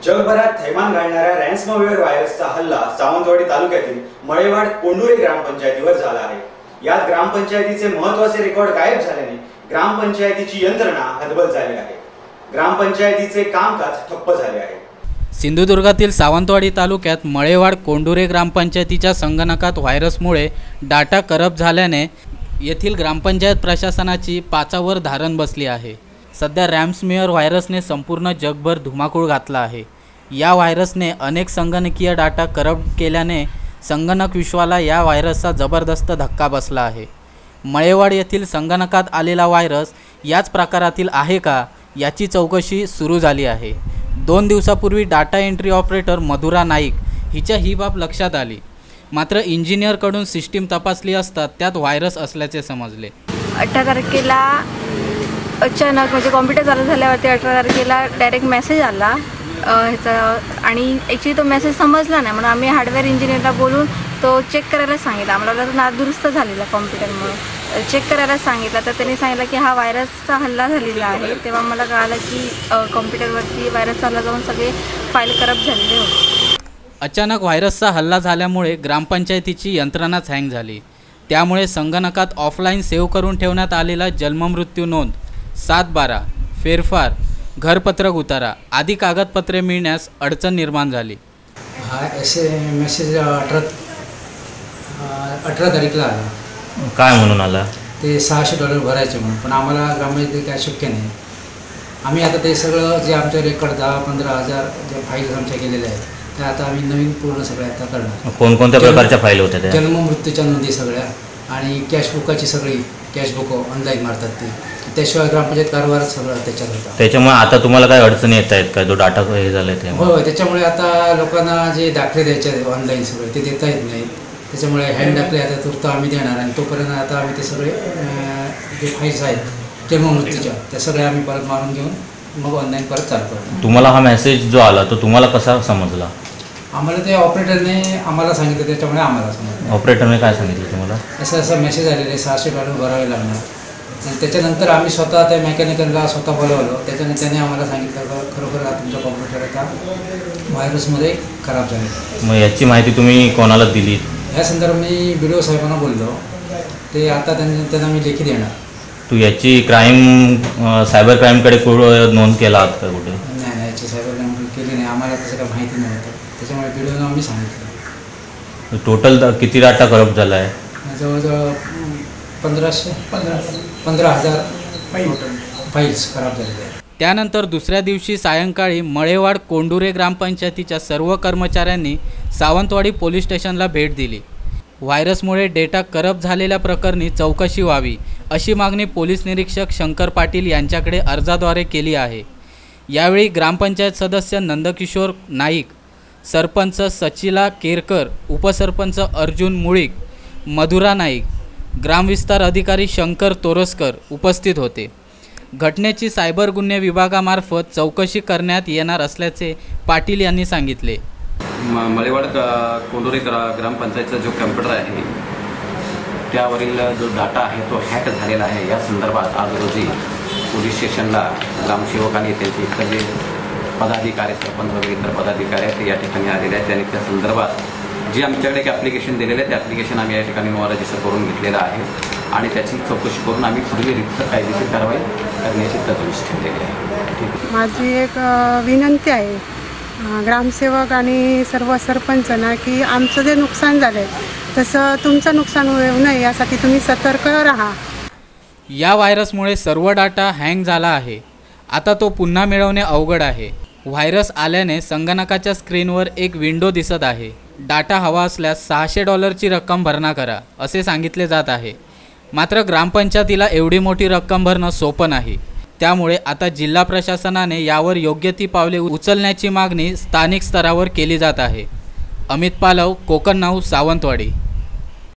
जगभरात थैमान घालणाऱ्या रॅन्समवेअर व्हायरसचा हल्ला सावंतवाडी तालुक्यातील मळेवाड कोंडुरे ग्रामपंचायतीवर झाला आहे। यात ग्रामपंचायतीचे महत्त्वाचे रेकॉर्ड गायब झाल्याने ग्रामपंचायतीची यंत्रणा हतबल झाली आहे। ग्रामपंचायतीचे कामकाज ठप्प झाले आहे। सिंधुदुर्गातील सावंतवाडी तालुक्यात मळेवाड कोंडुरे ग्रामपंचायतीच्या संगणकात व्हायरसमुळे डाटा करप्ट झाल्याने येथील ग्रामपंचायत प्रशासनाची पाचावर धारण बसली आहे। सध्या रॅन्समवेअर व्हायरसने संपूर्ण जगभर धुमाकूळ घातला आहे। या व्हायरसने अनेक संगणकीय डाटा करप्ट केल्याने संगणक विश्वाला या व्हायरसचा जबरदस्त धक्का बसला आहे। मळेवाड येथील संगणकात आलेला व्हायरस याच प्रकारातील आहे का याची चौकशी सुरू झाली आहे। 2 दिवसापूर्वी data entry operator Madhura Naik हिच्या ही बाब लक्षात आली, मात्र इंजिनियरकडून सिस्टीम तपासली असता त्यात व्हायरस असल्याचे समजले। 18 तारखेला अचानक म्हणजे कॉम्प्युटर चालू झाल्यावरती 18 तारखेला डायरेक्ट मेसेज आला ह्याचा, आणि ॲक्च्युली तो मेसेज समजला नाही म्हणून आम्ही हार्डवेअर इंजिनियरला बोलून तो चेक करायला सांगितला। आम्हाला नादुरुस्त झालेला कॉम्प्युटरमुळे चेक करायला सांगितलं, तर त्यांनी सांगितलं की हा व्हायरसचा हल्ला झालेला आहे। तेव्हा मला कळालं की कॉम्प्युटरवरती व्हायरसचा हल्ला जाऊन सगळे फाईल करप्ट झालेले होते। अचानक व्हायरसचा हल्ला झाल्यामुळे ग्रामपंचायतीची यंत्रणाच हँग झाली। त्यामुळे संगणकात ऑफलाईन सेव्ह करून ठेवण्यात आलेला जन्ममृत्यू नोंद, 7/12, फेरफार, घरपत्रक उतारा आदी कागदपत्रे मिळण्यास अडचण निर्माण झाली। हा मेसेज 18 तारीखला आला। काय म्हणून आला? ते $600 भरायचे म्हणून, पण आम्हाला ग्रामपंचायतीत काय शक्य नाही। आम्ही आता ते सगळं जे आमचे रेकॉर्ड 10-15 हजार जे फाईल्स आमच्या गेलेल्या आहेत त्या आता आम्ही नवीन पूर्ण सगळ्या आता करणार। कोणकोणत्या प्रकारच्या फाईल होत्या त्या? जन्ममृत्यूच्या नोंदी सगळ्या आणि कॅशबुकाची सगळी कॅशबुक ऑनलाईन मारतात ते, त्याशिवाय ग्रामपंचायत कारभार सगळं त्याच्यात होता। त्याच्यामुळे आता तुम्हाला काय अडचणी येत आहेत का? जो डाटा हे झाला ते? हो, त्याच्यामुळे आता लोकांना जे दाखले द्यायचे ऑनलाईन सगळे ते देता येत नाहीत। त्याच्यामुळे हँड दाखले आता तुर्त आम्ही देणार, आणि तोपर्यंत आता आम्ही ते सगळे जे फाईल्स आहेत जन्ममृत्यूच्या त्या सगळ्या आम्ही परत मारून घेऊन मग ऑनलाईन परत चालू करतो। तुम्हाला हा मेसेज जो आला तो तुम्हाला कसा समजला? आम्हाला ते ऑपरेटरने आम्हाला सांगितलं, त्याच्यामुळे आम्हाला समजलं। ऑपरेटरने काय सांगितलं तुम्हाला? असं मेसेज आलेले $600 भरावे लागणार, आणि त्याच्यानंतर आम्ही स्वतः त्या मेकॅनिकलला स्वतः बोलवलं। त्याच्याने त्याने आम्हाला सांगितलं खरोखर तुमचा कॉम्प्युटर आता व्हायरसमध्ये खराब झाले। मग याची माहिती तुम्ही कोणाला दिली? या संदर्भात मी BDO साहेबांना बोललो, ते आता त्यांना मी लेखी देणार। तू याची सायबर क्राईमकडे नोंद केला आहात का कुठे? नाही, याची सायबर क्राईम केली नाही, आम्हाला तसं काही माहिती नव्हतं, त्याच्यामुळे BDOनं आम्ही सांगितलं। टोटल किती डाटा करप्ट झाला आहे? जवळजवळ 15,000 फाईल्स खराब झालेले आहेत। त्यानंतर दुसऱ्या दिवशी सायंकाळी मळेवाड कोंडुरे ग्रामपंचायतीच्या सर्व कर्मचाऱ्यांनी सावंतवाडी पोलीस स्टेशनला भेट दिली। व्हायरसमुळे डेटा करप्ट झालेल्या प्रकरणी चौकशी व्हावी अशी मागणी पोलीस निरीक्षक शंकर पाटील यांच्याकडे अर्जाद्वारे केली आहे। यावेळी ग्रामपंचायत सदस्य नंदकिशोर नाईक, सरपंच सचिला केरकर, उपसरपंच अर्जुन मुळीक, मधुरा नाईक, ग्रामविस्तार अधिकारी शंकर तोरसकर उपस्थित होते। घटनेची सायबर गुन्हे विभागामार्फत चौकशी करण्यात येणार असल्याचे पाटील यांनी सांगितले। मळेवाड कोंडुरे ग्रामपंचायतचा जो कम्प्युटर आहे त्यावरील जो डाटा आहे तो हॅक झालेला आहे। या संदर्भात आज रोजी पोलीस स्टेशनला ग्रामसेवक आणि त्यांचे इतर जे पदाधिकारी, सरपंच वगैरे इतर पदाधिकारी आहेत ते या ठिकाणी आलेले आहेत। त्यांनी त्या संदर्भात जे आमच्याकडे एक ॲप्लिकेशन दिलेलं आहे ते ॲप्लिकेशन आम्ही या ठिकाणी रजिस्टर करून घेतलेलं आहे, आणि त्याची चौकशी करून आम्ही पुढील रिक्त कायदेशीर कारवाई करण्याची तजवीज ठेवलेली आहे। माझी एक विनंती आहे ग्रामसेवक आणि सर्व सरपंचांना की आमचं जे नुकसान झालं आहे तसं तुमचं नुकसान होऊ नये यासाठी तुम्ही सतर्क राहा। या व्हायरसमुळे सर्व डाटा हँग झाला आहे। आता तो पुन्हा मिळवणे अवघड आहे। व्हायरस आल्याने संगणकाच्या स्क्रीनवर एक विंडो दिसत आहे। डाटा हवा असल्यास $600 रक्कम भरणा करा असे सांगितले जात आहे। मात्र ग्रामपंचायतीला एवढी मोठी रक्कम भरणं सोपं नाही। त्यामुळे आता जिल्हा प्रशासनाने यावर योग्य ती पावले उचलण्याची मागणी स्थानिक स्तरावर केली जात आहे। अमित पालव, कोकण नाऊ, सावंतवाडी।